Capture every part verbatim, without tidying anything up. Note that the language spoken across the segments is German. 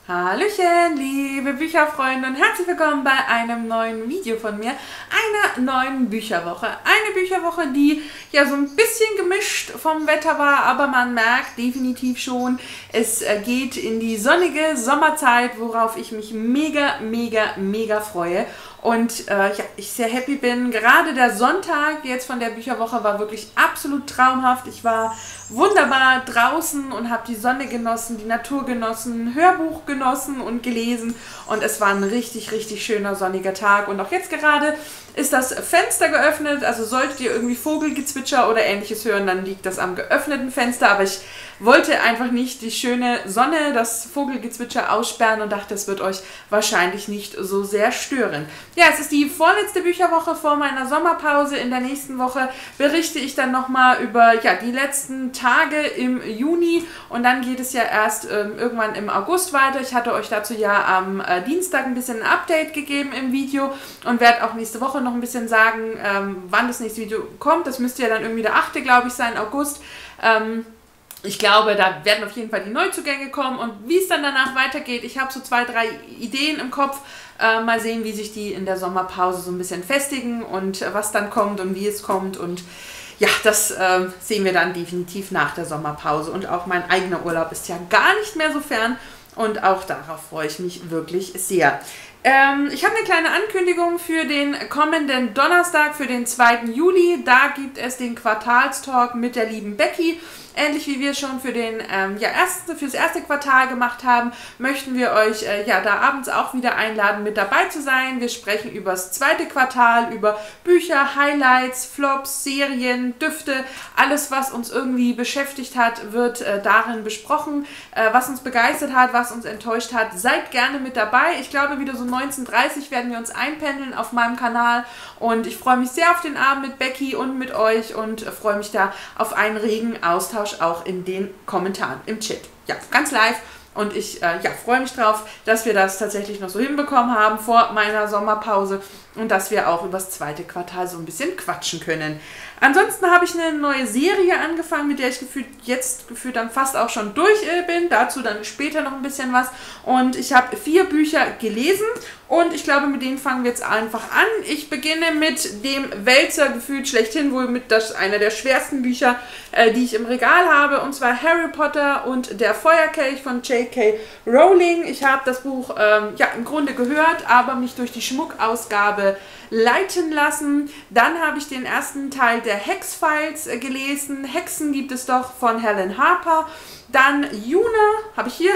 Hallöchen, liebe Bücherfreunde und herzlich willkommen bei einem neuen Video von mir, einer neuen Bücherwoche. Eine Bücherwoche, die ja so ein bisschen gemischt vom Wetter war, aber man merkt definitiv schon, es geht in die sonnige Sommerzeit, worauf ich mich mega, mega, mega freue. Und äh, ja, ich sehr happy bin. Gerade der Sonntag jetzt von der Bücherwoche war wirklich absolut traumhaft. Ich war wunderbar draußen und habe die Sonne genossen, die Natur genossen, Hörbuch genossen und gelesen. Und es war ein richtig, richtig schöner sonniger Tag. Und auch jetzt gerade ist das Fenster geöffnet. Also solltet ihr irgendwie Vogelgezwitscher oder ähnliches hören, dann liegt das am geöffneten Fenster. Aber ich wollte einfach nicht die schöne Sonne, das Vogelgezwitscher aussperren und dachte, es wird euch wahrscheinlich nicht so sehr stören. Ja, es ist die vorletzte Bücherwoche vor meiner Sommerpause. In der nächsten Woche berichte ich dann nochmal über ja, die letzten Tage im Juni und dann geht es ja erst ähm, irgendwann im August weiter. Ich hatte euch dazu ja am äh, Dienstag ein bisschen ein Update gegeben im Video und werde auch nächste Woche noch ein bisschen sagen, ähm, wann das nächste Video kommt. Das müsste ja dann irgendwie der achte, glaube ich, sein, August. Ähm, Ich glaube, da werden auf jeden Fall die Neuzugänge kommen und wie es dann danach weitergeht. Ich habe so zwei, drei Ideen im Kopf. Äh, mal sehen, wie sich die in der Sommerpause so ein bisschen festigen und äh, was dann kommt und wie es kommt. Und ja, das äh, sehen wir dann definitiv nach der Sommerpause. Und auch mein eigener Urlaub ist ja gar nicht mehr so fern. Und auch darauf freue ich mich wirklich sehr. Ähm, ich habe eine kleine Ankündigung für den kommenden Donnerstag, für den zweiten Juli. Da gibt es den Quartalstalk mit der lieben Becky. Ähnlich wie wir schon für, den, ähm, ja, erste, für das erste Quartal gemacht haben, möchten wir euch äh, ja, da abends auch wieder einladen, mit dabei zu sein. Wir sprechen über das zweite Quartal, über Bücher, Highlights, Flops, Serien, Düfte. Alles, was uns irgendwie beschäftigt hat, wird äh, darin besprochen. Äh, was uns begeistert hat, was uns enttäuscht hat. Seid gerne mit dabei. Ich glaube, wieder so neunzehn Uhr dreißig werden wir uns einpendeln auf meinem Kanal. Und ich freue mich sehr auf den Abend mit Becky und mit euch und äh, freue mich da auf einen regen Austausch auch in den Kommentaren im Chat. Ja, ganz live und ich äh, ja, freue mich drauf, dass wir das tatsächlich noch so hinbekommen haben vor meiner Sommerpause und dass wir auch über das zweite Quartal so ein bisschen quatschen können. Ansonsten habe ich eine neue Serie angefangen, mit der ich gefühlt jetzt gefühlt dann fast auch schon durch äh, bin. Dazu dann später noch ein bisschen was. Und ich habe vier Bücher gelesen und ich glaube, mit denen fangen wir jetzt einfach an. Ich beginne mit dem Wälzer gefühlt schlechthin, womit das einer der schwersten Bücher, äh, die ich im Regal habe. Und zwar Harry Potter und der Feuerkelch von J K Rowling. Ich habe das Buch ähm, ja im Grunde gehört, aber mich durch die Schmuckausgabe leiten lassen. Dann habe ich den ersten Teil der Hex-Files äh, gelesen. Hexen gibt es doch von Helen Harper. Dann Juna, habe ich hier,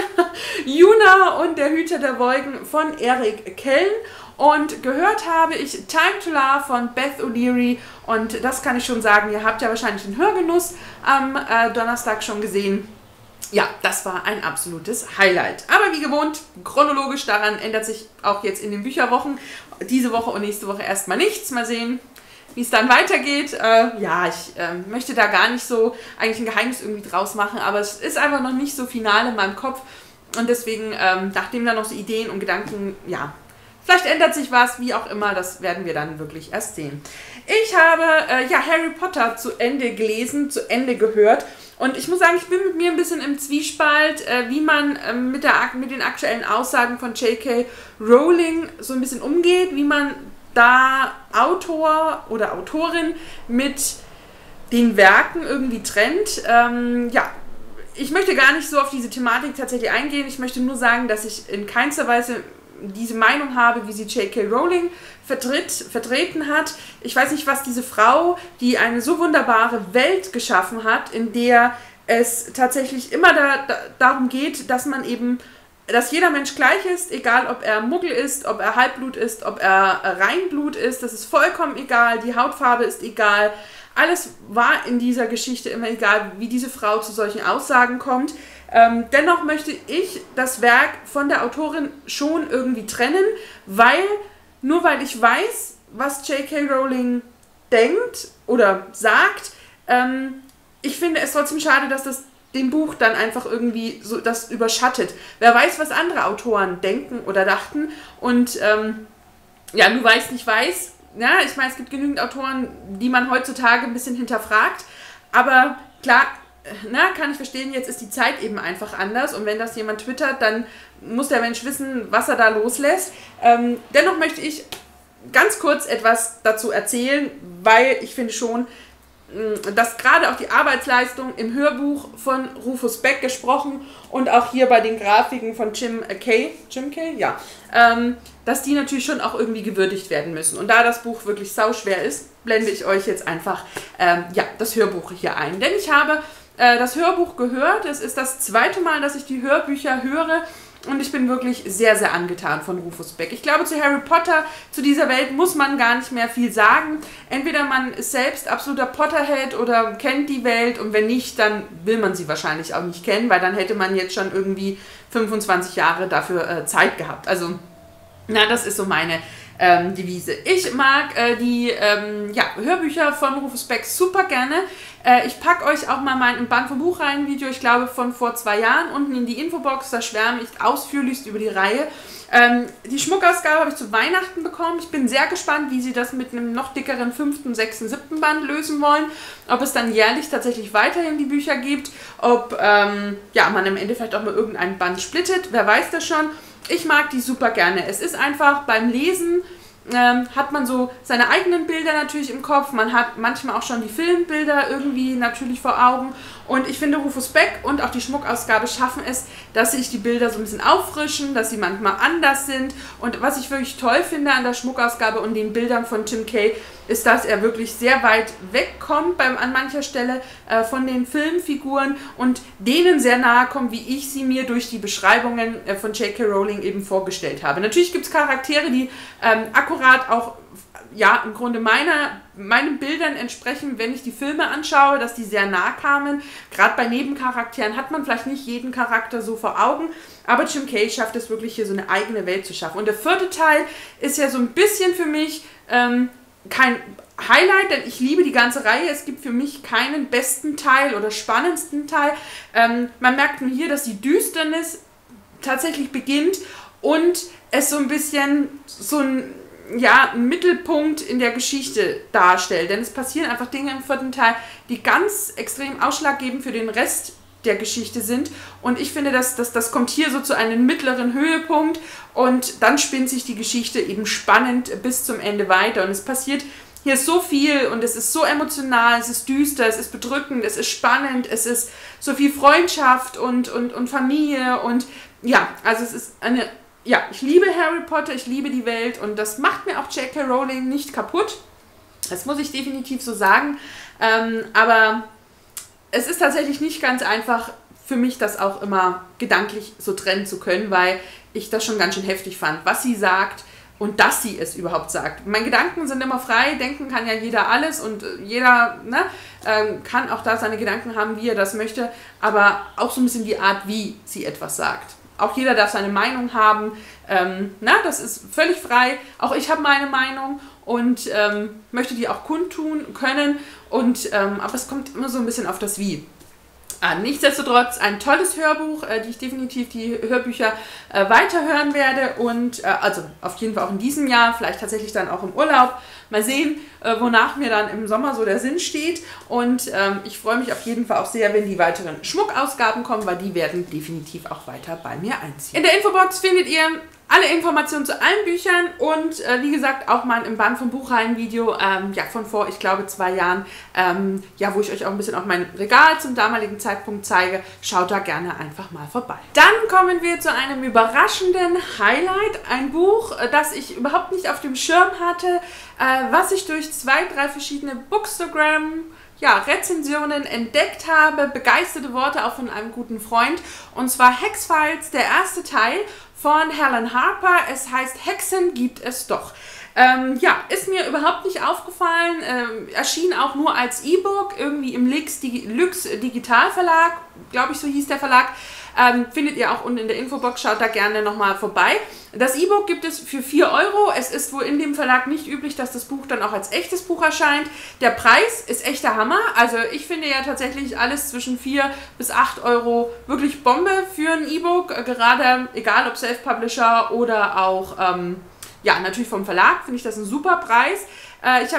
Juna und der Hüter der Wolken von Eric Kelly. Und gehört habe ich Time to Love von Beth O'Leary. Und das kann ich schon sagen, ihr habt ja wahrscheinlich den Hörgenuss am äh, Donnerstag schon gesehen. Ja, das war ein absolutes Highlight. Aber wie gewohnt, chronologisch daran ändert sich auch jetzt in den Bücherwochen diese Woche und nächste Woche erstmal nichts. Mal sehen, wie es dann weitergeht. Äh, ja, ich äh, möchte da gar nicht so eigentlich ein Geheimnis irgendwie draus machen, aber es ist einfach noch nicht so final in meinem Kopf. Und deswegen, ähm, nachdem da noch so Ideen und Gedanken, ja, vielleicht ändert sich was, wie auch immer, das werden wir dann wirklich erst sehen. Ich habe äh, ja, Harry Potter zu Ende gelesen, zu Ende gehört. Und ich muss sagen, ich bin mit mir ein bisschen im Zwiespalt, äh, wie man äh, mit, der, mit den aktuellen Aussagen von J K Rowling so ein bisschen umgeht, wie man da Autor oder Autorin mit den Werken irgendwie trennt. Ähm, ja, ich möchte gar nicht so auf diese Thematik tatsächlich eingehen. Ich möchte nur sagen, dass ich in keinster Weise diese Meinung habe, wie sie J K Rowling vertritt, vertreten hat. Ich weiß nicht, was diese Frau, die eine so wunderbare Welt geschaffen hat, in der es tatsächlich immer da, da, darum geht, dass man eben, dass jeder Mensch gleich ist, egal ob er Muggel ist, ob er Halbblut ist, ob er Reinblut ist, das ist vollkommen egal, die Hautfarbe ist egal. Alles war in dieser Geschichte immer egal, wie diese Frau zu solchen Aussagen kommt. Ähm, dennoch möchte ich das Werk von der Autorin schon irgendwie trennen, weil, nur weil ich weiß, was J K Rowling denkt oder sagt, ähm, ich finde es trotzdem schade, dass das dem Buch dann einfach irgendwie so das überschattet. Wer weiß, was andere Autoren denken oder dachten und ähm, ja, nur weil ich es nicht weiß, ja, ich meine, es gibt genügend Autoren, die man heutzutage ein bisschen hinterfragt, aber klar, na, kann ich verstehen, jetzt ist die Zeit eben einfach anders und wenn das jemand twittert, dann muss der Mensch wissen, was er da loslässt. Ähm, dennoch möchte ich ganz kurz etwas dazu erzählen, weil ich finde schon, dass gerade auch die Arbeitsleistung im Hörbuch von Rufus Beck gesprochen und auch hier bei den Grafiken von Jim Kay, Jim Kay, ja, ähm, dass die natürlich schon auch irgendwie gewürdigt werden müssen. Und da das Buch wirklich sauschwer ist, blende ich euch jetzt einfach ähm, ja, das Hörbuch hier ein. Denn ich habe äh, das Hörbuch gehört. Es ist das zweite Mal, dass ich die Hörbücher höre. Und ich bin wirklich sehr, sehr angetan von Rufus Beck. Ich glaube, zu Harry Potter, zu dieser Welt muss man gar nicht mehr viel sagen. Entweder man ist selbst absoluter Potterhead oder kennt die Welt. Und wenn nicht, dann will man sie wahrscheinlich auch nicht kennen, weil dann hätte man jetzt schon irgendwie fünfundzwanzig Jahre dafür äh, Zeit gehabt. Also, na, das ist so meine ähm, Devise. Ich mag äh, die ähm, ja, Hörbücher von Rufus Beck super gerne. Äh, ich packe euch auch mal mein Band vom Buch rein Video, ich glaube von vor zwei Jahren, unten in die Infobox, da schwärme ich ausführlichst über die Reihe. Ähm, die Schmuckausgabe habe ich zu Weihnachten bekommen. Ich bin sehr gespannt, wie sie das mit einem noch dickeren fünften, sechsten, siebten Band lösen wollen. Ob es dann jährlich tatsächlich weiterhin die Bücher gibt, ob ähm, ja, man im Endeffekt auch mal irgendein Band splittet, wer weiß das schon. Ich mag die super gerne. Es ist einfach beim Lesen, ähm, hat man so seine eigenen Bilder natürlich im Kopf. Man hat manchmal auch schon die Filmbilder irgendwie natürlich vor Augen. Und ich finde, Rufus Beck und auch die Schmuckausgabe schaffen es, dass sich die Bilder so ein bisschen auffrischen, dass sie manchmal anders sind. Und was ich wirklich toll finde an der Schmuckausgabe und den Bildern von Jim Kay, ist, dass er wirklich sehr weit wegkommt beim, an mancher Stelle äh, von den Filmfiguren und denen sehr nahe kommt, wie ich sie mir durch die Beschreibungen äh, von J K Rowling eben vorgestellt habe. Natürlich gibt es Charaktere, die ähm, akkurat auch ja, im Grunde meiner, meinen Bildern entsprechen, wenn ich die Filme anschaue, dass die sehr nah kamen. Gerade bei Nebencharakteren hat man vielleicht nicht jeden Charakter so vor Augen, aber Jim Kay schafft es wirklich, hier so eine eigene Welt zu schaffen. Und der vierte Teil ist ja so ein bisschen für mich ähm, kein Highlight, denn ich liebe die ganze Reihe. Es gibt für mich keinen besten Teil oder spannendsten Teil. Ähm, man merkt nur hier, dass die Düsternis tatsächlich beginnt und es so ein bisschen so ein ja, einen Mittelpunkt in der Geschichte darstellt. Denn es passieren einfach Dinge im vierten Teil, die ganz extrem ausschlaggebend für den Rest der Geschichte sind. Und ich finde, dass, dass das kommt hier so zu einem mittleren Höhepunkt und dann spinnt sich die Geschichte eben spannend bis zum Ende weiter. Und es passiert hier so viel und es ist so emotional, es ist düster, es ist bedrückend, es ist spannend, es ist so viel Freundschaft und, und, und Familie und ja, also es ist eine Ja, ich liebe Harry Potter, ich liebe die Welt und das macht mir auch J K Rowling nicht kaputt. Das muss ich definitiv so sagen. Ähm, aber es ist tatsächlich nicht ganz einfach für mich, das auch immer gedanklich so trennen zu können, weil ich das schon ganz schön heftig fand, was sie sagt und dass sie es überhaupt sagt. Meine Gedanken sind immer frei, denken kann ja jeder alles und jeder ne, ähm, kann auch da seine Gedanken haben, wie er das möchte, aber auch so ein bisschen die Art, wie sie etwas sagt. Auch jeder darf seine Meinung haben. Ähm, na, das ist völlig frei. Auch ich habe meine Meinung und ähm, möchte die auch kundtun können. Und, ähm, aber es kommt immer so ein bisschen auf das Wie an. Nichtsdestotrotz ein tolles Hörbuch, äh, die ich definitiv die Hörbücher äh, weiterhören werde. Und äh, also auf jeden Fall auch in diesem Jahr, vielleicht tatsächlich dann auch im Urlaub. Mal sehen, äh, wonach mir dann im Sommer so der Sinn steht. Und ähm, ich freue mich auf jeden Fall auch sehr, wenn die weiteren Schmuckausgaben kommen, weil die werden definitiv auch weiter bei mir einziehen. In der Infobox findet ihr alle Informationen zu allen Büchern und äh, wie gesagt auch mal im Band vom Buchreihen-Video ähm, ja, von vor, ich glaube, zwei Jahren, ähm, ja, wo ich euch auch ein bisschen auf mein Regal zum damaligen Zeitpunkt zeige. Schaut da gerne einfach mal vorbei. Dann kommen wir zu einem überraschenden Highlight. Ein Buch, äh, das ich überhaupt nicht auf dem Schirm hatte, äh, was ich durch zwei, drei verschiedene Bookstagram ja, Rezensionen entdeckt habe. Begeisterte Worte auch von einem guten Freund. Und zwar Hex-Files, der erste Teil von Helen Harper. Es heißt Hexen gibt es doch. Ähm, ja, ist mir überhaupt nicht aufgefallen. Ähm, erschien auch nur als E-Book, irgendwie im Lux, Digi Lux Digital Verlag, glaube ich, so hieß der Verlag. Ähm, findet ihr auch unten in der Infobox, schaut da gerne nochmal vorbei. Das E-Book gibt es für vier Euro. Es ist wohl in dem Verlag nicht üblich, dass das Buch dann auch als echtes Buch erscheint. Der Preis ist echt der Hammer. Also ich finde ja tatsächlich alles zwischen vier bis acht Euro wirklich Bombe für ein E-Book. Gerade egal ob Self-Publisher oder auch ähm, ja, natürlich vom Verlag, finde ich das ein super Preis. Äh, ich habe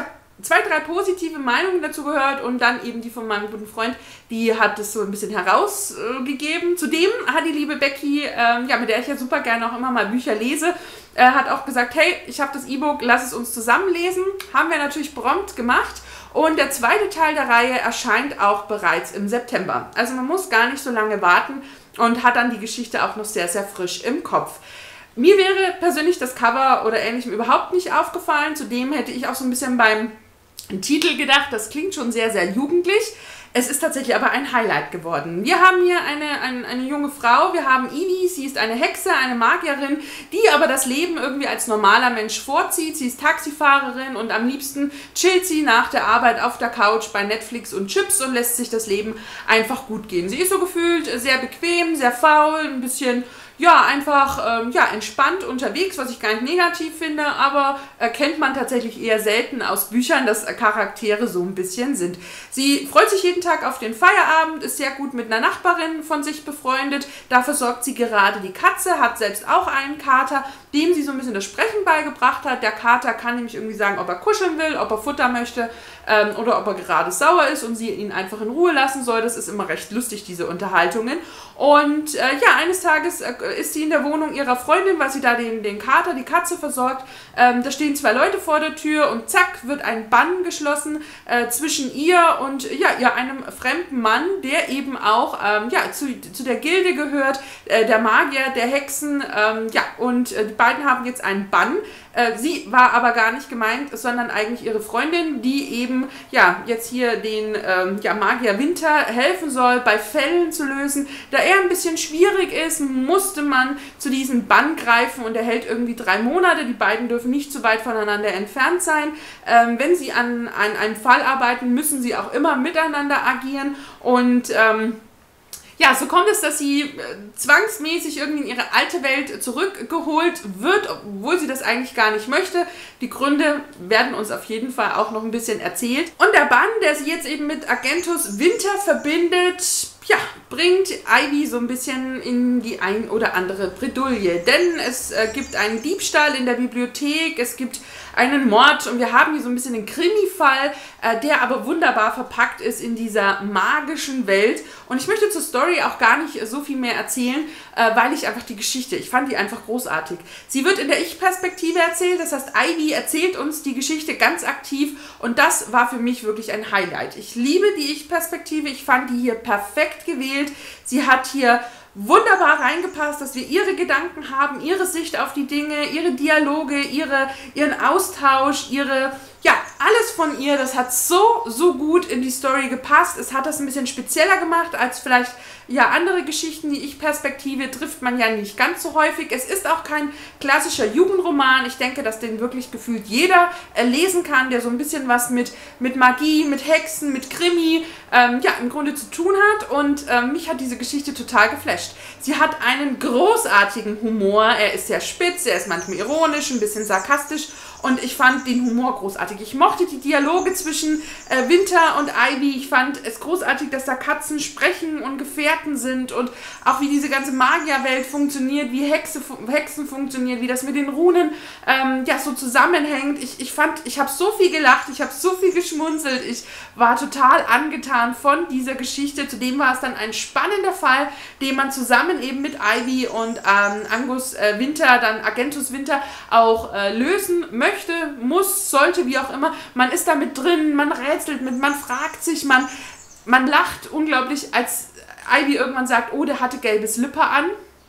zwei, drei positive Meinungen dazu gehört und dann eben die von meinem guten Freund, die hat es so ein bisschen herausgegeben. Zudem hat die liebe Becky, ähm, ja, mit der ich ja super gerne auch immer mal Bücher lese, äh, hat auch gesagt, hey, ich habe das E-Book, lass es uns zusammen lesen. Haben wir natürlich prompt gemacht. Und der zweite Teil der Reihe erscheint auch bereits im September. Also man muss gar nicht so lange warten und hat dann die Geschichte auch noch sehr, sehr frisch im Kopf. Mir wäre persönlich das Cover oder Ähnlichem überhaupt nicht aufgefallen. Zudem hätte ich auch so ein bisschen beim Titel gedacht, das klingt schon sehr, sehr jugendlich. Es ist tatsächlich aber ein Highlight geworden. Wir haben hier eine, eine, eine junge Frau, wir haben Ivy, sie ist eine Hexe, eine Magierin, die aber das Leben irgendwie als normaler Mensch vorzieht. Sie ist Taxifahrerin und am liebsten chillt sie nach der Arbeit auf der Couch bei Netflix und Chips und lässt sich das Leben einfach gut gehen. Sie ist so gefühlt sehr bequem, sehr faul, ein bisschen... ja, einfach ähm, ja, entspannt unterwegs, was ich gar nicht negativ finde, aber äh, kennt man tatsächlich eher selten aus Büchern, dass äh, Charaktere so ein bisschen sind. Sie freut sich jeden Tag auf den Feierabend, ist sehr gut mit einer Nachbarin von sich befreundet, dafür sorgt sie gerade die Katze, hat selbst auch einen Kater, dem sie so ein bisschen das Sprechen beigebracht hat. Der Kater kann nämlich irgendwie sagen, ob er kuscheln will, ob er Futter möchte ähm, oder ob er gerade sauer ist und sie ihn einfach in Ruhe lassen soll. Das ist immer recht lustig, diese Unterhaltungen. Und äh, ja, eines Tages äh, ist sie in der Wohnung ihrer Freundin, weil sie da den, den Kater, die Katze versorgt. Ähm, da stehen zwei Leute vor der Tür und zack, wird ein Bann geschlossen äh, zwischen ihr und ja, ihr einem fremden Mann, der eben auch ähm, ja, zu, zu der Gilde gehört, äh, der Magier, der Hexen. Ähm, ja, und äh, die beiden haben jetzt einen Bann. Äh, sie war aber gar nicht gemeint, sondern eigentlich ihre Freundin, die eben ja, jetzt hier den ähm, ja, Magier Winter helfen soll, bei Fällen zu lösen. Da er ein bisschen schwierig ist, musste man zu diesem Bann greifen und er hält irgendwie drei Monate. Die beiden dürfen nicht zu weit voneinander entfernt sein. Ähm, wenn sie an, an einem Fall arbeiten, müssen sie auch immer miteinander agieren und ähm, ja, so kommt es, dass sie äh, zwangsmäßig irgendwie in ihre alte Welt zurückgeholt wird, obwohl sie das eigentlich gar nicht möchte. Die Gründe werden uns auf jeden Fall auch noch ein bisschen erzählt. Und der Bann, der sie jetzt eben mit Argentus Winter verbindet, ja, bringt Ivy so ein bisschen in die ein oder andere Bredouille. Denn es äh, gibt einen Diebstahl in der Bibliothek, es gibt einen Mord und wir haben hier so ein bisschen den Krimi-Fall, äh, der aber wunderbar verpackt ist in dieser magischen Welt. Und ich möchte zur Story auch gar nicht so viel mehr erzählen, äh, weil ich einfach die Geschichte, ich fand die einfach großartig. Sie wird in der Ich-Perspektive erzählt, das heißt, Ivy erzählt uns die Geschichte ganz aktiv und das war für mich wirklich ein Highlight. Ich liebe die Ich-Perspektive, ich fand die hier perfekt gewählt. Sie hat hier wunderbar reingepasst, dass wir ihre Gedanken haben, ihre Sicht auf die Dinge, ihre Dialoge, ihre, ihren Austausch, ihre, ja, alles von ihr, das hat so, so gut in die Story gepasst. Es hat das ein bisschen spezieller gemacht als vielleicht, ja, andere Geschichten. Die Ich-Perspektive trifft man ja nicht ganz so häufig. Es ist auch kein klassischer Jugendroman. Ich denke, dass den wirklich gefühlt jeder äh, lesen kann, der so ein bisschen was mit, mit Magie, mit Hexen, mit Krimi, ähm, ja, im Grunde zu tun hat. Und ähm, mich hat diese Geschichte total geflasht. Sie hat einen großartigen Humor. Er ist sehr spitz, er ist manchmal ironisch, ein bisschen sarkastisch. Und ich fand den Humor großartig. Ich mochte die Dialoge zwischen äh, Winter und Ivy. Ich fand es großartig, dass da Katzen sprechen und Gefährten sind. Und auch wie diese ganze Magierwelt funktioniert, wie Hexe, Hexen funktionieren, wie das mit den Runen ähm, ja, so zusammenhängt. Ich, ich fand, ich habe so viel gelacht, ich habe so viel geschmunzelt. Ich war total angetan von dieser Geschichte. Zudem war es dann ein spannender Fall, den man zusammen eben mit Ivy und ähm, Angus äh, Winter, dann Argentus Winter auch äh, lösen möchte. Möchte, muss, sollte, wie auch immer. Man ist da mit drin, man rätselt mit, man fragt sich, man, man lacht unglaublich, als Ivy irgendwann sagt, oh, der hatte gelbe Slipper an.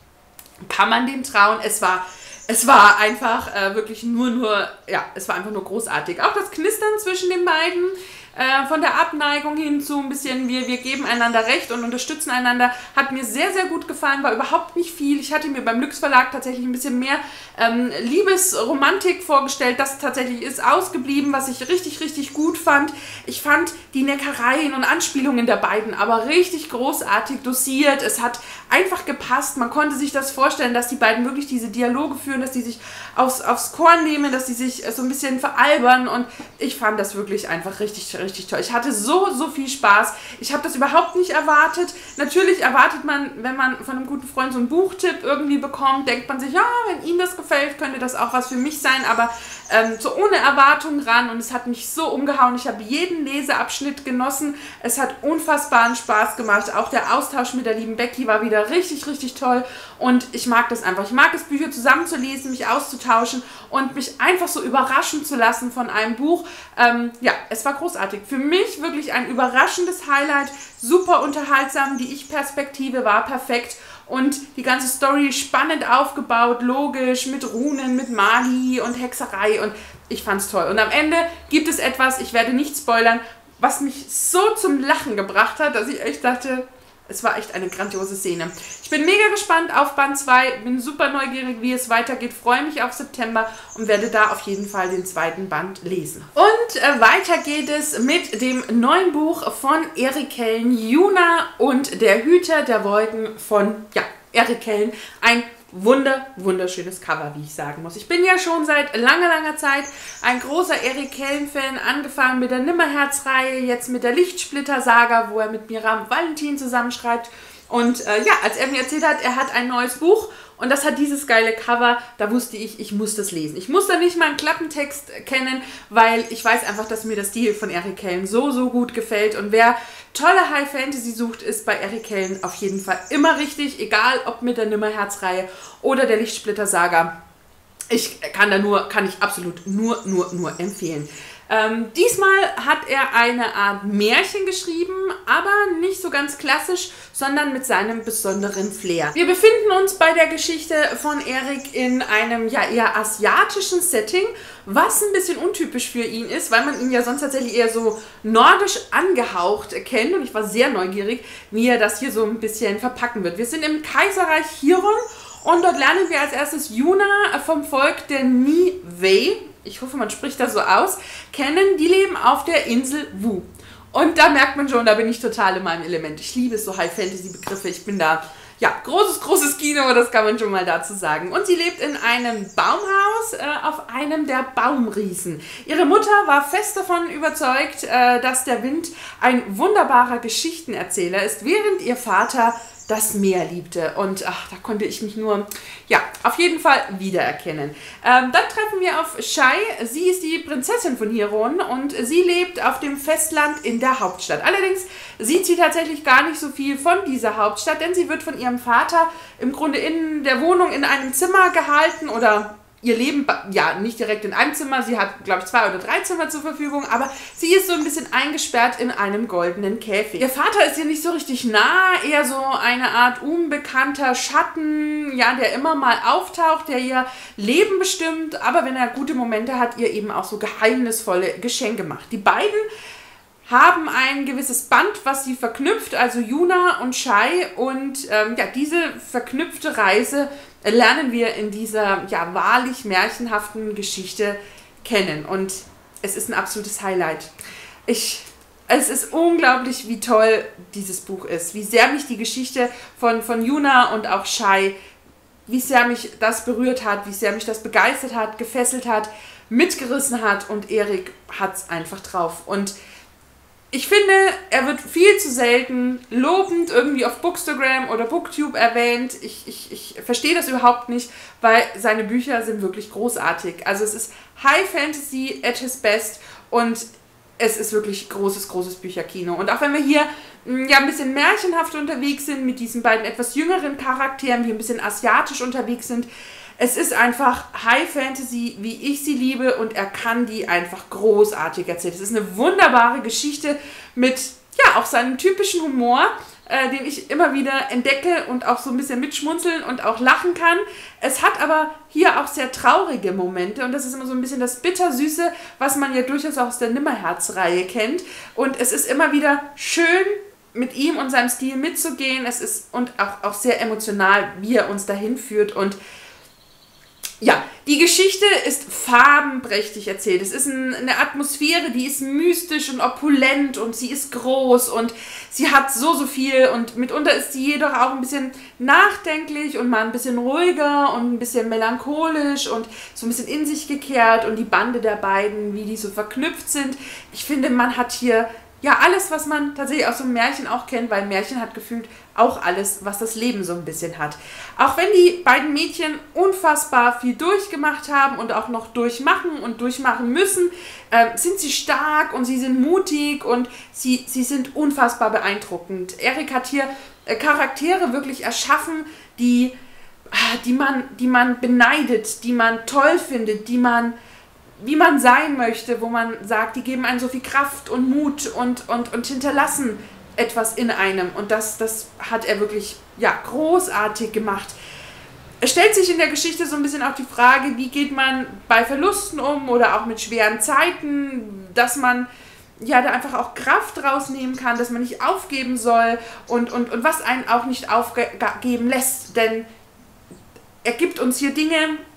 Kann man dem trauen? Es war, es war einfach äh, wirklich nur, nur, ja, es war einfach nur großartig. Auch das Knistern zwischen den beiden, äh, von der Abneigung hin zu ein bisschen, wir, wir geben einander Recht und unterstützen einander, hat mir sehr, sehr gut gefallen, war überhaupt nicht viel. Ich hatte mir beim Lüx Verlag tatsächlich ein bisschen mehr ähm, Liebesromantik vorgestellt. Das tatsächlich ist ausgeblieben, was ich richtig, richtig gut fand. Ich fand die Neckereien und Anspielungen der beiden aber richtig großartig dosiert. Es hat einfach gepasst. Man konnte sich das vorstellen, dass die beiden wirklich diese Dialoge führen, dass die sich aufs, aufs Korn nehmen, dass die sich so ein bisschen veralbern und ich fand das wirklich einfach richtig, richtig toll. Ich hatte so, so viel Spaß. Ich habe das überhaupt nicht erwartet. Natürlich erwartet man, wenn man von einem guten Freund so einen Buchtipp irgendwie bekommt, denkt man sich, ja, wenn ihm das gefällt, könnte das auch was für mich sein. Aber ähm, so ohne Erwartung ran und es hat mich so umgehauen. Ich habe jeden Leseabschnitt genossen. Es hat unfassbaren Spaß gemacht. Auch der Austausch mit der lieben Becky war wieder richtig, richtig toll. Und ich mag das einfach. Ich mag es, Bücher zusammenzulesen, mich auszutauschen und mich einfach so überraschen zu lassen von einem Buch. Ähm, ja, es war großartig. Für mich wirklich ein überraschendes Highlight. Super unterhaltsam. Die Ich-Perspektive war perfekt. Und die ganze Story spannend aufgebaut, logisch, mit Runen, mit Magie und Hexerei. Und ich fand's toll. Und am Ende gibt es etwas, ich werde nicht spoilern, was mich so zum Lachen gebracht hat, dass ich echt dachte, es war echt eine grandiose Szene. Ich bin mega gespannt auf Band zwei, bin super neugierig, wie es weitergeht, freue mich auf September und werde da auf jeden Fall den zweiten Band lesen. Und äh, weiter geht es mit dem neuen Buch von Erik Kellen, Juna und der Hüter der Wolken von, ja, Erik Kellen. Ein Wunder, wunderschönes Cover, wie ich sagen muss. Ich bin ja schon seit langer, langer Zeit ein großer Erik Kellen-Fan, angefangen mit der Nimmerherz-Reihe, jetzt mit der Lichtsplitter-Saga, wo er mit Miram Valentin zusammenschreibt. Und äh, ja, als er mir erzählt hat, er hat ein neues Buch und das hat dieses geile Cover, da wusste ich, ich muss das lesen. Ich muss da nicht mal einen Klappentext kennen, weil ich weiß einfach, dass mir der Stil von Erik Kellen so, so gut gefällt. Und wer tolle High Fantasy sucht, ist bei Erik Kellen auf jeden Fall immer richtig, egal ob mit der Nimmerherz-Reihe oder der Lichtsplitter-Saga. Ich kann da nur, kann ich absolut nur, nur, nur empfehlen. Ähm, diesmal hat er eine Art Märchen geschrieben, aber nicht so ganz klassisch, sondern mit seinem besonderen Flair. Wir befinden uns bei der Geschichte von Erik in einem ja eher asiatischen Setting, was ein bisschen untypisch für ihn ist, weil man ihn ja sonst tatsächlich eher so nordisch angehaucht kennt und ich war sehr neugierig, wie er das hier so ein bisschen verpacken wird. Wir sind im Kaiserreich Chiron und dort lernen wir als erstes Juna vom Volk der Nivei, ich hoffe, man spricht das so aus, kennen. Die leben auf der Insel Wu. Und da merkt man schon, da bin ich total in meinem Element. Ich liebe es, so High-Fantasy-Begriffe. Ich bin da, ja, großes, großes Kino, das kann man schon mal dazu sagen. Und sie lebt in einem Baumhaus äh, auf einem der Baumriesen. Ihre Mutter war fest davon überzeugt, äh, dass der Wind ein wunderbarer Geschichtenerzähler ist, während ihr Vater das Meer liebte. Und ach, da konnte ich mich nur, ja, auf jeden Fall wiedererkennen. Ähm, dann treffen wir auf Shai. Sie ist die Prinzessin von Chiron und sie lebt auf dem Festland in der Hauptstadt. Allerdings sieht sie tatsächlich gar nicht so viel von dieser Hauptstadt, denn sie wird von ihrem Vater im Grunde in der Wohnung in einem Zimmer gehalten oder ihr Leben, ja, nicht direkt in einem Zimmer, sie hat, glaube ich, zwei oder drei Zimmer zur Verfügung, aber sie ist so ein bisschen eingesperrt in einem goldenen Käfig. Ihr Vater ist ihr nicht so richtig nah, eher so eine Art unbekannter Schatten, ja, der immer mal auftaucht, der ihr Leben bestimmt, aber wenn er gute Momente hat, ihr eben auch so geheimnisvolle Geschenke macht. Die beiden haben ein gewisses Band, was sie verknüpft, also Juna und Shai, und ähm, ja, diese verknüpfte Reise lernen wir in dieser ja wahrlich märchenhaften Geschichte kennen und es ist ein absolutes Highlight. Ich, es ist unglaublich, wie toll dieses Buch ist, wie sehr mich die Geschichte von, von Juna und auch Shai, wie sehr mich das berührt hat, wie sehr mich das begeistert hat, gefesselt hat, mitgerissen hat und Erik hat es einfach drauf. Und ich finde, er wird viel zu selten lobend irgendwie auf Bookstagram oder Booktube erwähnt. Ich, ich, ich verstehe das überhaupt nicht, weil seine Bücher sind wirklich großartig. Also es ist High Fantasy at his best und es ist wirklich großes, großes Bücherkino. Und auch wenn wir hier ja ein bisschen märchenhaft unterwegs sind mit diesen beiden etwas jüngeren Charakteren, die ein bisschen asiatisch unterwegs sind, es ist einfach High Fantasy, wie ich sie liebe und er kann die einfach großartig erzählen. Es ist eine wunderbare Geschichte mit, ja, auch seinem typischen Humor, äh, den ich immer wieder entdecke und auch so ein bisschen mitschmunzeln und auch lachen kann. Es hat aber hier auch sehr traurige Momente und das ist immer so ein bisschen das Bittersüße, was man ja durchaus auch aus der Nimmerherz-Reihe kennt. Und es ist immer wieder schön, mit ihm und seinem Stil mitzugehen. Es ist und auch, auch sehr emotional, wie er uns dahin führt und Ja, die Geschichte ist farbenprächtig erzählt. Es ist ein, eine Atmosphäre, die ist mystisch und opulent und sie ist groß und sie hat so, so viel und mitunter ist sie jedoch auch ein bisschen nachdenklich und mal ein bisschen ruhiger und ein bisschen melancholisch und so ein bisschen in sich gekehrt und die Bande der beiden, wie die so verknüpft sind. Ich finde, man hat hier ja alles, was man tatsächlich aus so einem Märchen auch kennt, weil Märchen hat gefühlt auch alles, was das Leben so ein bisschen hat. Auch wenn die beiden Mädchen unfassbar viel durchgemacht haben und auch noch durchmachen und durchmachen müssen, äh, sind sie stark und sie sind mutig und sie, sie sind unfassbar beeindruckend. Erik hat hier äh, Charaktere wirklich erschaffen, die, die, man, die man beneidet, die man toll findet, die man wie man sein möchte, wo man sagt, die geben einem so viel Kraft und Mut und, und, und hinterlassen etwas in einem. Und das, das hat er wirklich ja, großartig gemacht. Es stellt sich in der Geschichte so ein bisschen auch die Frage, wie geht man bei Verlusten um oder auch mit schweren Zeiten, dass man ja da einfach auch Kraft rausnehmen kann, dass man nicht aufgeben soll und, und, und was einen auch nicht aufgeben lässt. Denn er gibt uns hier Dinge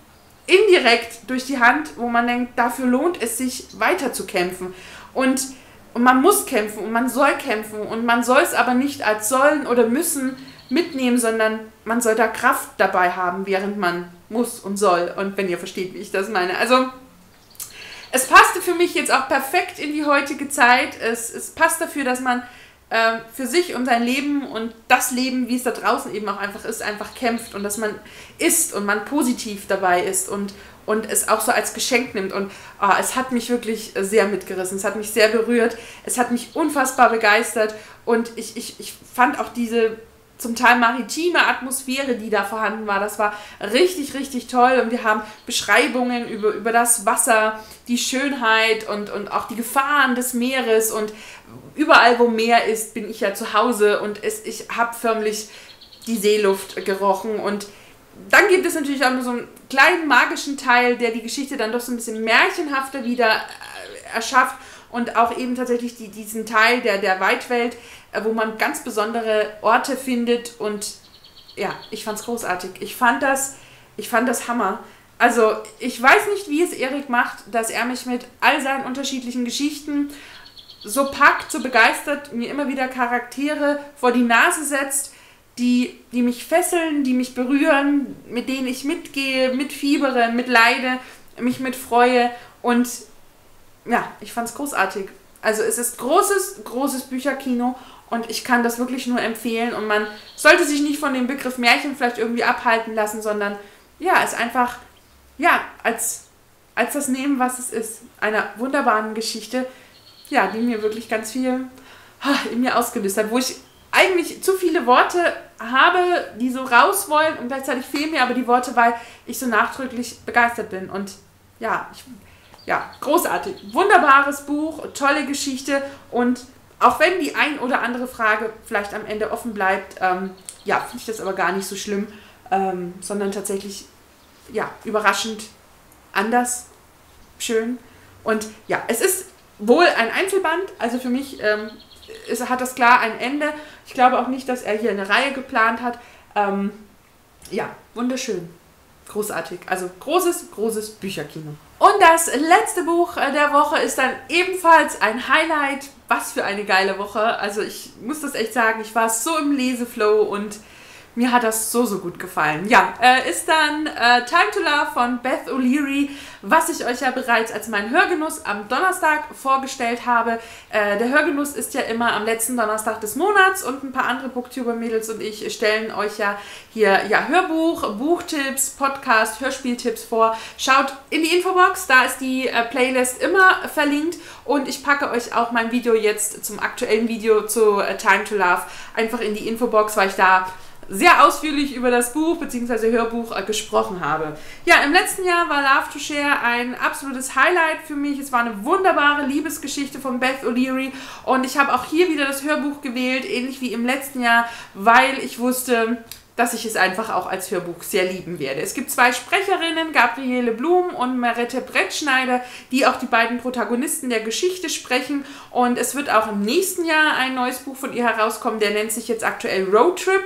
indirekt durch die Hand, wo man denkt, dafür lohnt es sich weiter zu kämpfen. Und, und man muss kämpfen und man soll kämpfen und man soll es aber nicht als sollen oder müssen mitnehmen, sondern man soll da Kraft dabei haben, während man muss und soll. Und wenn ihr versteht, wie ich das meine. Also es passte für mich jetzt auch perfekt in die heutige Zeit. Es, es passt dafür, dass man äh, für sich und sein Leben und das Leben, wie es da draußen eben auch einfach ist, einfach kämpft und dass man ist und man positiv dabei ist und, und es auch so als Geschenk nimmt. Und oh, es hat mich wirklich sehr mitgerissen, es hat mich sehr berührt, es hat mich unfassbar begeistert und ich, ich, ich fand auch diese zum Teil maritime Atmosphäre, die da vorhanden war, das war richtig, richtig toll und wir haben Beschreibungen über, über das Wasser, die Schönheit und, und auch die Gefahren des Meeres und überall, wo Meer ist, bin ich ja zu Hause und es, ich habe förmlich die Seeluft gerochen und dann gibt es natürlich auch nur so einen kleinen magischen Teil, der die Geschichte dann doch so ein bisschen märchenhafter wieder erschafft und auch eben tatsächlich die, diesen Teil der, der Weitwelt, wo man ganz besondere Orte findet und ja, ich fand es großartig. Ich fand das, ich fand das Hammer. Also ich weiß nicht, wie es Erik macht, dass er mich mit all seinen unterschiedlichen Geschichten so packt, so begeistert, mir immer wieder Charaktere vor die Nase setzt, die, die mich fesseln, die mich berühren, mit denen ich mitgehe, mitfiebere, mitleide, mich mitfreue und ja, ich fand es großartig. Also es ist großes, großes Bücherkino und ich kann das wirklich nur empfehlen und man sollte sich nicht von dem Begriff Märchen vielleicht irgendwie abhalten lassen, sondern ja, es einfach ja, als, als das nehmen, was es ist. Einer wunderbaren Geschichte, ja, die mir wirklich ganz viel in mir ausgelöst hat, wo ich eigentlich zu viele Worte habe, die so raus wollen und gleichzeitig fehlen mir aber die Worte, weil ich so nachdrücklich begeistert bin und ja, ich Ja, großartig. Wunderbares Buch, tolle Geschichte und auch wenn die ein oder andere Frage vielleicht am Ende offen bleibt, ähm, ja, finde ich das aber gar nicht so schlimm, ähm, sondern tatsächlich, ja, überraschend anders, schön und ja, es ist wohl ein Einzelband, also für mich ähm, ist, hat das klar ein Ende. Ich glaube auch nicht, dass er hier eine Reihe geplant hat. Ähm, ja, wunderschön. Großartig. Also großes, großes Bücherkino. Und das letzte Buch der Woche ist dann ebenfalls ein Highlight. Was für eine geile Woche. Also ich muss das echt sagen, ich war so im Leseflow und mir hat das so, so gut gefallen. Ja, äh, ist dann äh, Time to Love von Beth O'Leary, was ich euch ja bereits als meinen Hörgenuss am Donnerstag vorgestellt habe. Äh, der Hörgenuss ist ja immer am letzten Donnerstag des Monats und ein paar andere Booktuber-Mädels und ich stellen euch ja hier ja, Hörbuch, Buchtipps, Podcast, Hörspieltipps vor. Schaut in die Infobox, da ist die äh, Playlist immer verlinkt und ich packe euch auch mein Video jetzt zum aktuellen Video zu äh, Time to Love einfach in die Infobox, weil ich da sehr ausführlich über das Buch bzw. Hörbuch äh, gesprochen habe. Ja, im letzten Jahr war Love to Share ein absolutes Highlight für mich. Es war eine wunderbare Liebesgeschichte von Beth O'Leary und ich habe auch hier wieder das Hörbuch gewählt, ähnlich wie im letzten Jahr, weil ich wusste, dass ich es einfach auch als Hörbuch sehr lieben werde. Es gibt zwei Sprecherinnen, Gabriele Blum und Merete Brettschneider, die auch die beiden Protagonisten der Geschichte sprechen und es wird auch im nächsten Jahr ein neues Buch von ihr herauskommen, der nennt sich jetzt aktuell Road Trip.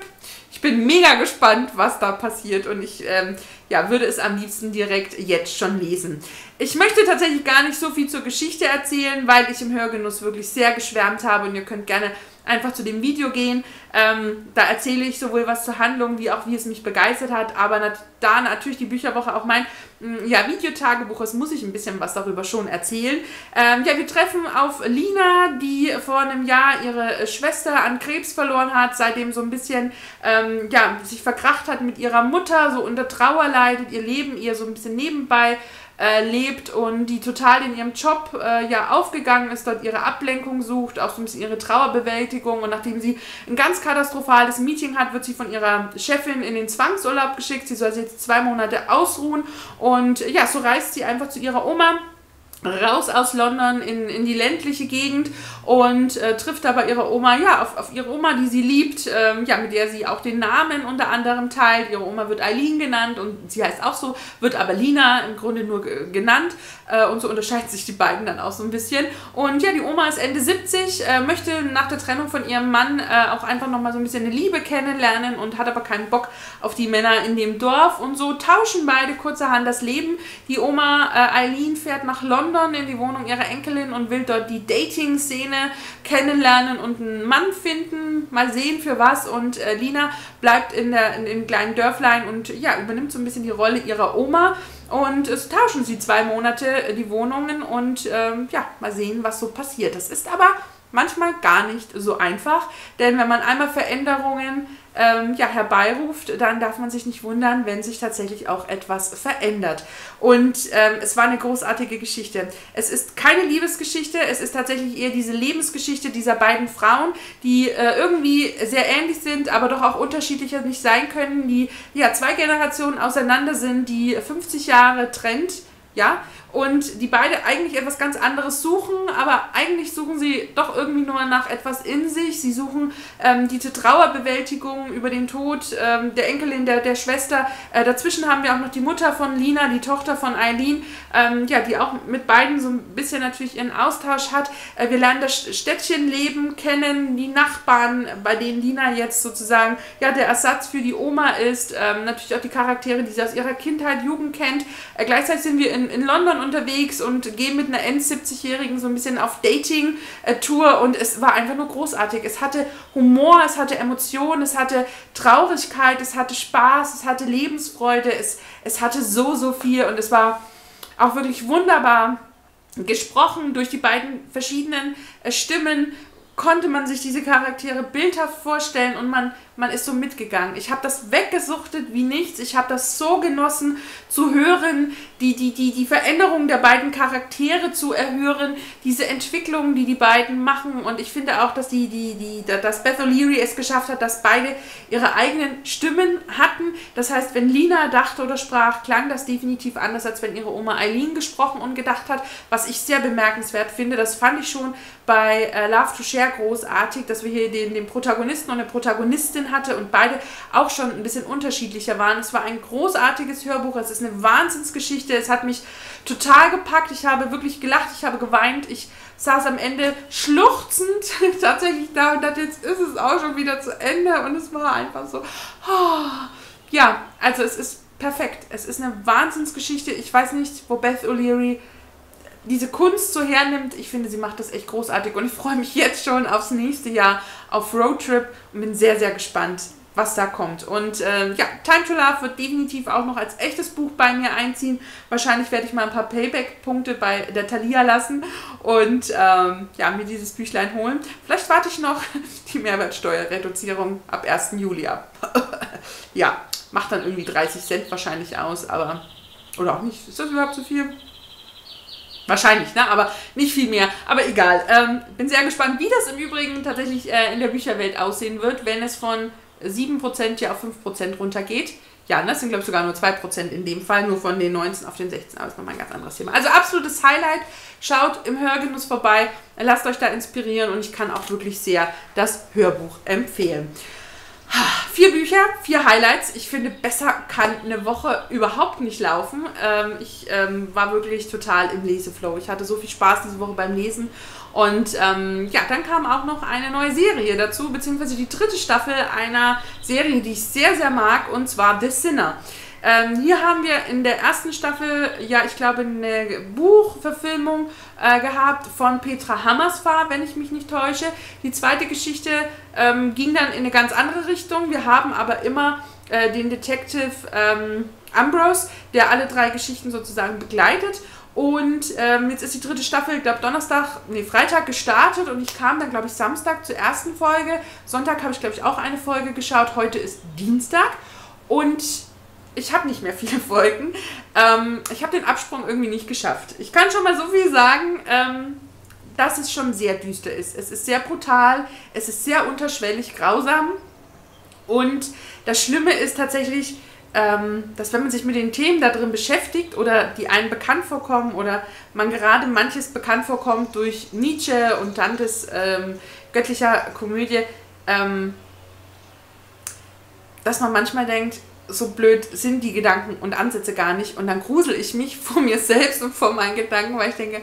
ich bin mega gespannt, was da passiert und ich ähm, ja, würde es am liebsten direkt jetzt schon lesen. Ich möchte tatsächlich gar nicht so viel zur Geschichte erzählen, weil ich im Hörgenuss wirklich sehr geschwärmt habe und ihr könnt gerne einfach zu dem Video gehen. Ähm, da erzähle ich sowohl was zur Handlung, wie auch wie es mich begeistert hat, aber nat da natürlich die Bücherwoche auch mein ja, Videotagebuch ist, muss ich ein bisschen was darüber schon erzählen. Ähm, ja, wir treffen auf Lina, die vor einem Jahr ihre Schwester an Krebs verloren hat, seitdem so ein bisschen ähm, ja, sich verkracht hat mit ihrer Mutter, so unter Trauer leidet, ihr Leben ihr so ein bisschen nebenbei Äh, lebt und die total in ihrem Job äh, ja aufgegangen ist, dort ihre Ablenkung sucht, auch so ein bisschen ihre Trauerbewältigung und nachdem sie ein ganz katastrophales Meeting hat, wird sie von ihrer Chefin in den Zwangsurlaub geschickt, sie soll sich jetzt zwei Monate ausruhen und ja, so reist sie einfach zu ihrer Oma raus aus London in, in die ländliche Gegend und äh, trifft aber ihre Oma, ja, auf, auf ihre Oma, die sie liebt, ähm, ja, mit der sie auch den Namen unter anderem teilt. Ihre Oma wird Eileen genannt und sie heißt auch so, wird aber Lina im Grunde nur genannt äh, und so unterscheiden sich die beiden dann auch so ein bisschen. Und ja, die Oma ist Ende siebzig, äh, möchte nach der Trennung von ihrem Mann äh, auch einfach nochmal so ein bisschen eine Liebe kennenlernen und hat aber keinen Bock auf die Männer in dem Dorf und so tauschen beide kurzerhand das Leben. Die Oma äh, Eileen fährt nach London in die Wohnung ihrer Enkelin und will dort die Dating-Szene kennenlernen und einen Mann finden, mal sehen für was und äh, Lina bleibt in, der, in dem kleinen Dörflein und ja, übernimmt so ein bisschen die Rolle ihrer Oma und es tauschen sie zwei Monate äh, die Wohnungen und ähm, ja, mal sehen, was so passiert. Das ist aber manchmal gar nicht so einfach, denn wenn man einmal Veränderungen ähm, ja, herbeiruft, dann darf man sich nicht wundern, wenn sich tatsächlich auch etwas verändert. Und ähm, es war eine großartige Geschichte. Es ist keine Liebesgeschichte, es ist tatsächlich eher diese Lebensgeschichte dieser beiden Frauen, die äh, irgendwie sehr ähnlich sind, aber doch auch unterschiedlicher nicht sein können, die ja zwei Generationen auseinander sind, die fünfzig Jahre trennt, ja, und die beide eigentlich etwas ganz anderes suchen, aber eigentlich suchen sie doch irgendwie nur nach etwas in sich. Sie suchen ähm, diese Trauerbewältigung über den Tod ähm, der Enkelin, der, der Schwester. Äh, dazwischen haben wir auch noch die Mutter von Lina, die Tochter von Eileen, ähm, ja, die auch mit beiden so ein bisschen natürlich ihren Austausch hat. Äh, wir lernen das Städtchenleben kennen, die Nachbarn, bei denen Lina jetzt sozusagen ja, der Ersatz für die Oma ist. Ähm, natürlich auch die Charaktere, die sie aus ihrer Kindheit, Jugend kennt. Äh, gleichzeitig sind wir in, in London unterwegs und gehen mit einer End siebzig-Jährigen so ein bisschen auf Dating-Tour und es war einfach nur großartig. Es hatte Humor, es hatte Emotionen, es hatte Traurigkeit, es hatte Spaß, es hatte Lebensfreude, es, es hatte so, so viel und es war auch wirklich wunderbar gesprochen durch die beiden verschiedenen äh, Stimmen. Konnte man sich diese Charaktere bildhaft vorstellen und man, man ist so mitgegangen. Ich habe das weggesuchtet wie nichts. Ich habe das so genossen zu hören, die, die, die, die Veränderung der beiden Charaktere zu erhören, diese Entwicklung, die die beiden machen. Und ich finde auch, dass, die, die, die, dass Beth O'Leary es geschafft hat, dass beide ihre eigenen Stimmen hatten. Das heißt, wenn Lina dachte oder sprach, klang das definitiv anders, als wenn ihre Oma Eileen gesprochen und gedacht hat. Was ich sehr bemerkenswert finde, das fand ich schon bei äh, Love to Share großartig, dass wir hier den, den Protagonisten und eine Protagonistin hatte und beide auch schon ein bisschen unterschiedlicher waren. Es war ein großartiges Hörbuch, es ist eine Wahnsinnsgeschichte, es hat mich total gepackt, ich habe wirklich gelacht, ich habe geweint, ich saß am Ende schluchzend tatsächlich da und dachte, jetzt ist es auch schon wieder zu Ende und es war einfach so, oh. Ja, also es ist perfekt, es ist eine Wahnsinnsgeschichte, ich weiß nicht, wo Beth O'Leary diese Kunst so hernimmt. Ich finde, sie macht das echt großartig und ich freue mich jetzt schon aufs nächste Jahr auf Roadtrip und bin sehr, sehr gespannt, was da kommt. Und äh, ja, Time to Love wird definitiv auch noch als echtes Buch bei mir einziehen. Wahrscheinlich werde ich mal ein paar Payback-Punkte bei der Thalia lassen und ähm, ja, mir dieses Büchlein holen. Vielleicht warte ich noch die Mehrwertsteuerreduzierung ab ersten Juli ab. Ja, macht dann irgendwie dreißig Cent wahrscheinlich aus, aber oder auch nicht. Ist das überhaupt so viel? Wahrscheinlich, ne? Aber nicht viel mehr. Aber egal. Ähm, bin sehr gespannt, wie das im Übrigen tatsächlich äh, in der Bücherwelt aussehen wird, wenn es von sieben Prozent ja auf fünf Prozent runtergeht. Ja, das sind, glaube ich, sogar nur zwei Prozent in dem Fall, nur von den neunzehn auf den sechzehn. Aber das ist nochmal ein ganz anderes Thema. Also absolutes Highlight. Schaut im Hörgenuss vorbei. Lasst euch da inspirieren und ich kann auch wirklich sehr das Hörbuch empfehlen. vier Bücher, vier Highlights. Ich finde, besser kann eine Woche überhaupt nicht laufen. Ähm, ich ähm, war wirklich total im Leseflow. Ich hatte so viel Spaß diese Woche beim Lesen. Und ähm, ja, dann kam auch noch eine neue Serie dazu, beziehungsweise die dritte Staffel einer Serie, die ich sehr, sehr mag, und zwar The Sinner. Ähm, hier haben wir in der ersten Staffel, ja, ich glaube, eine Buchverfilmung äh, gehabt von Petra Hammersfahr, wenn ich mich nicht täusche. Die zweite Geschichte ähm, ging dann in eine ganz andere Richtung. Wir haben aber immer äh, den Detective ähm, Ambrose, der alle drei Geschichten sozusagen begleitet. Und ähm, jetzt ist die dritte Staffel, ich glaube, Donnerstag, nee, Freitag gestartet, und ich kam dann, glaube ich, Samstag zur ersten Folge. Sonntag habe ich, glaube ich, auch eine Folge geschaut. Heute ist Dienstag und ich habe nicht mehr viele Folgen. Ähm, ich habe den Absprung irgendwie nicht geschafft. Ich kann schon mal so viel sagen, ähm, dass es schon sehr düster ist. Es ist sehr brutal, es ist sehr unterschwellig grausam. Und das Schlimme ist tatsächlich, ähm, dass wenn man sich mit den Themen da drin beschäftigt oder die einem bekannt vorkommen oder man gerade manches bekannt vorkommt durch Nietzsche und Dantes ähm, göttlicher Komödie, ähm, dass man manchmal denkt, so blöd sind die Gedanken und Ansätze gar nicht. Und dann grusel ich mich vor mir selbst und vor meinen Gedanken, weil ich denke,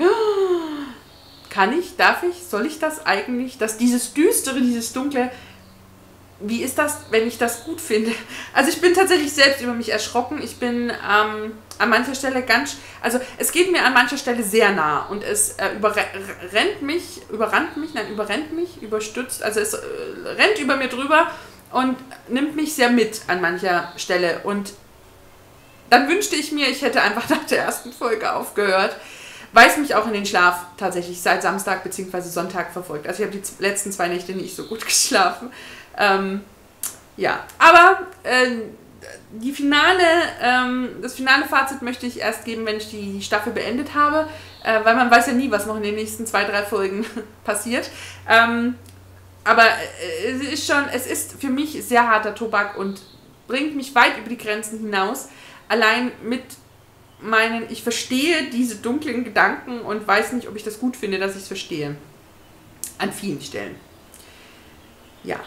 kann ich, darf ich, soll ich das eigentlich, dass dieses Düstere, dieses Dunkle, wie ist das, wenn ich das gut finde? Also ich bin tatsächlich selbst über mich erschrocken. Ich bin ähm, an mancher Stelle ganz, also es geht mir an mancher Stelle sehr nah und es äh, überrennt mich, überrannt mich, nein, überrennt mich, überstützt, also es äh, rennt über mir drüber und nimmt mich sehr mit an mancher Stelle. Und dann wünschte ich mir, ich hätte einfach nach der ersten Folge aufgehört, weil es mich auch in den Schlaf tatsächlich seit Samstag bzw. Sonntag verfolgt. Also ich habe die letzten zwei Nächte nicht so gut geschlafen. Ähm, ja, aber äh, die finale, ähm, das finale Fazit möchte ich erst geben, wenn ich die Staffel beendet habe, äh, weil man weiß ja nie, was noch in den nächsten zwei, drei Folgen passiert. Ähm, Aber es ist schon, es ist für mich sehr harter Tobak und bringt mich weit über die Grenzen hinaus. Allein mit meinen, ich verstehe diese dunklen Gedanken und weiß nicht, ob ich das gut finde, dass ich es verstehe. An vielen Stellen. Ja.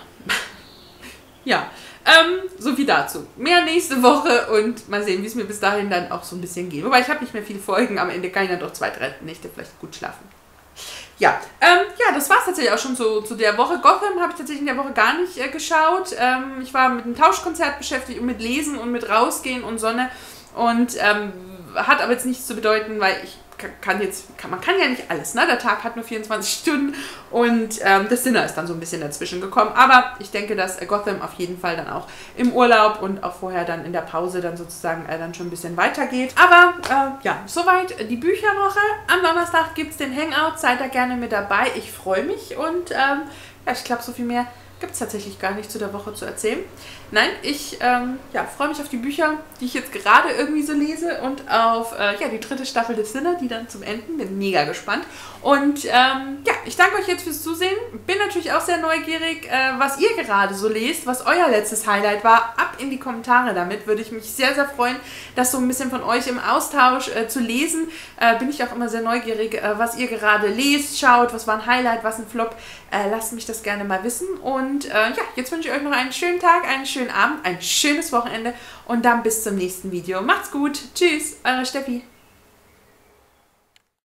ja. Ähm, so viel dazu. Mehr nächste Woche und mal sehen, wie es mir bis dahin dann auch so ein bisschen geht. Wobei ich habe nicht mehr viele Folgen, am Ende kann ich dann doch zwei, drei Nächte vielleicht gut schlafen. Ja, ähm, ja, das war es tatsächlich auch schon so zu der Woche. Gotham habe ich tatsächlich in der Woche gar nicht äh, geschaut. Ähm, ich war mit einem Tauschkonzert beschäftigt und mit Lesen und mit Rausgehen und Sonne. Und ähm, hat aber jetzt nichts zu bedeuten, weil ich kann jetzt, kann, man kann ja nicht alles, ne? Der Tag hat nur vierundzwanzig Stunden und ähm, das Sinner ist dann so ein bisschen dazwischen gekommen. Aber ich denke, dass äh, Gotham auf jeden Fall dann auch im Urlaub und auch vorher dann in der Pause dann sozusagen äh, dann schon ein bisschen weitergeht. Aber äh, ja, soweit die Bücherwoche. Am Donnerstag gibt es den Hangout, seid da gerne mit dabei. Ich freue mich und ähm, ja, ich glaube, so viel mehr gibt es tatsächlich gar nicht zu der Woche zu erzählen. Nein, ich ähm, ja, freue mich auf die Bücher, die ich jetzt gerade irgendwie so lese und auf äh, ja, die dritte Staffel des Sinner, die dann zum Enden. Bin mega gespannt. Und ähm, ja, ich danke euch jetzt fürs Zusehen. Bin natürlich auch sehr neugierig, äh, was ihr gerade so lest, was euer letztes Highlight war. Ab in die Kommentare damit, würde ich mich sehr, sehr freuen, das so ein bisschen von euch im Austausch äh, zu lesen. Äh, bin ich auch immer sehr neugierig, äh, was ihr gerade lest, schaut, was war ein Highlight, was ein Flop. Äh, lasst mich das gerne mal wissen. Und äh, ja, jetzt wünsche ich euch noch einen schönen Tag, einen schönen Abend, ein schönes Wochenende und dann bis zum nächsten Video. Macht's gut. Tschüss, eure Steffi.